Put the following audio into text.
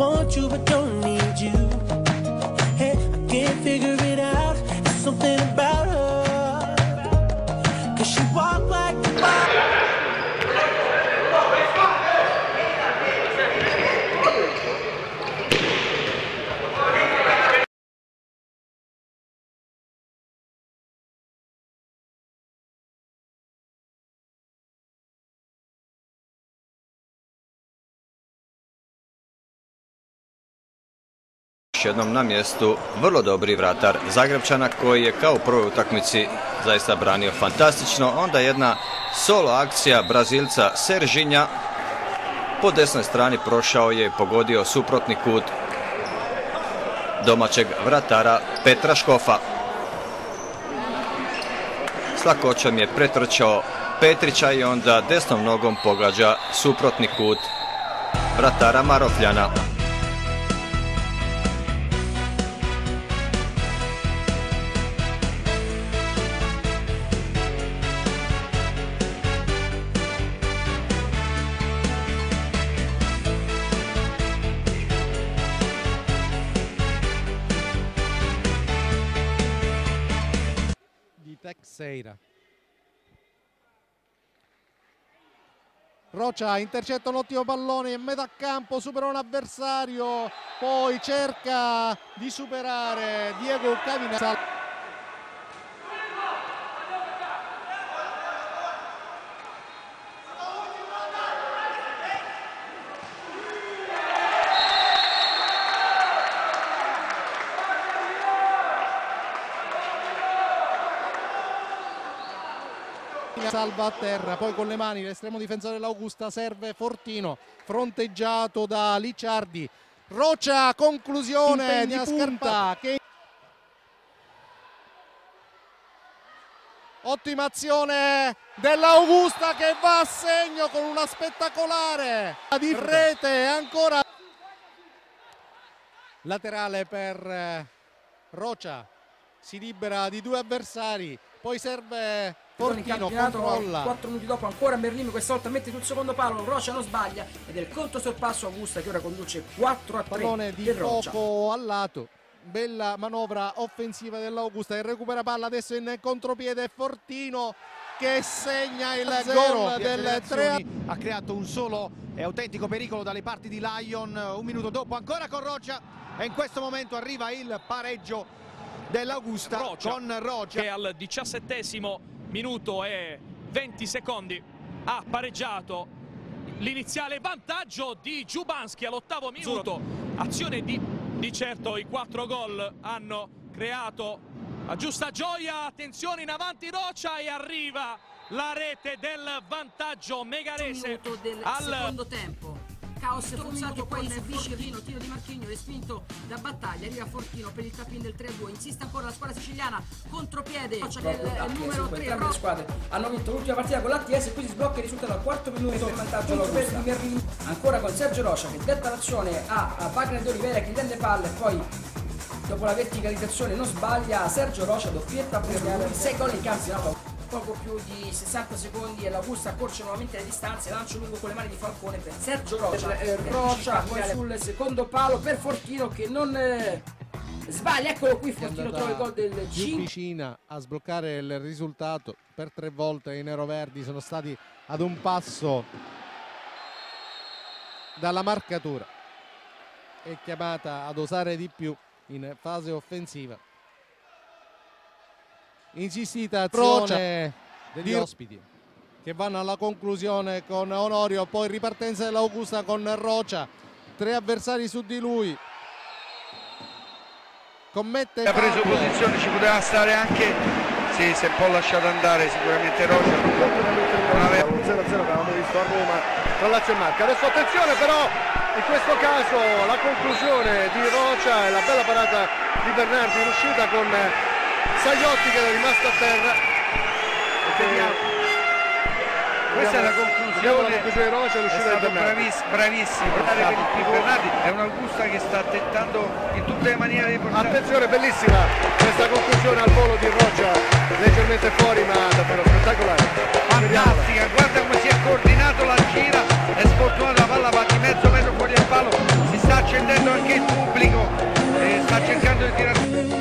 want you but don't need you. Hey, I can't figure it out. There's something about her. 'Cause she walk like a jednom na mjestu vrlo dobri vratar Zagrebčana koji je kao u prvoj utakmici zaista branio fantastično. Onda jedna solo akcija Brazilca Seržinja po desnoj strani prošao je i pogodio suprotni kut domaćeg vratara Petra Škofa. S lakoćom je pretrčao Petrića i onda desnom nogom pogađa suprotni kut vratara Marofljana. Teixeira. Rocha intercetta un ottimo pallone in metà campo, supera un avversario, poi cerca di superare Diego Cavinazzi. Salva a terra, poi con le mani l'estremo difensore dell'Augusta serve Fortino, fronteggiato da Licciardi. Rocha, conclusione di punta. Ottima azione dell'Augusta che va a segno con una spettacolare di rete, ancora laterale per Rocha, si libera di due avversari, poi serve Fortino, controlla. 4 minuti dopo ancora Merlino, questa volta mette sul secondo palo, Rocha non sbaglia ed è il conto sorpasso Augusta che ora conduce 4-3. Pallone di poco al lato, bella manovra offensiva dell'Augusta che recupera palla adesso in contropiede, Fortino che segna il gol del 3. Ha creato un solo e autentico pericolo dalle parti di Lion. Un minuto dopo ancora con Rocha e in questo momento arriva il pareggio dell'Augusta con Rocha che al 17° minuto e 20 secondi ha pareggiato. L'iniziale vantaggio di Dziubanski all'8° minuto. Azione di certo, i 4 gol hanno creato a giusta gioia. Attenzione in avanti Rocha e arriva la rete del vantaggio megarese al secondo tempo. Caos forzato, poi subisce il tiro di Marchigno, respinto da Battaglia, arriva Fortino per il tap-in del 3-2, insiste ancora la squadra siciliana, contropiede, il numero 3. Entrambe le squadre hanno vinto l'ultima partita con l'ATS e qui si sblocca il risultato al 4° minuto per vantaggio di Merlino, ancora con Sergio Rocha che detta l'azione a Wagner d'Olivera che tende palle e poi dopo la verticalizzazione non sbaglia Sergio Rocha, doppietta per 6 gol in campionato. Poco più di 60 secondi e l'Augusta accorcia nuovamente le distanze, lancio lungo con le mani di Falcone per Sergio Rocha. Rocha poi sul secondo palo per Fortino che non sbaglia, eccolo qui Fortino trova il gol del 5. Vicina a sbloccare il risultato, per 3 volte i neroverdi sono stati ad un passo dalla marcatura, è chiamata ad osare di più in fase offensiva. Insistita azione degli ospiti che vanno alla conclusione con Onorio, poi ripartenza dell'Augusta con Rocha, 3 avversari su di lui, commette, ha preso posizione, ci poteva stare anche, sì, si è un po' lasciato andare sicuramente Rocha. 0-0 che avevamo visto a Roma tra Lazio e Marca. Adesso attenzione però in questo caso la conclusione di Rocha e la bella parata di Bernardi in uscita con Sagliotti che è rimasto a terra. Questa è la conclusione di Rocia, è stato bravissimo. Bernardi è un'Augusta che sta tentando in tutte le maniere di portare. Attenzione, bellissima questa conclusione al volo di Rocia, leggermente fuori ma davvero spettacolare. Fantastica, guarda come si è coordinato la gira, è sfortunata, la palla va di mezzo metro fuori al palo, si sta accendendo anche il pubblico e sta cercando di tirare.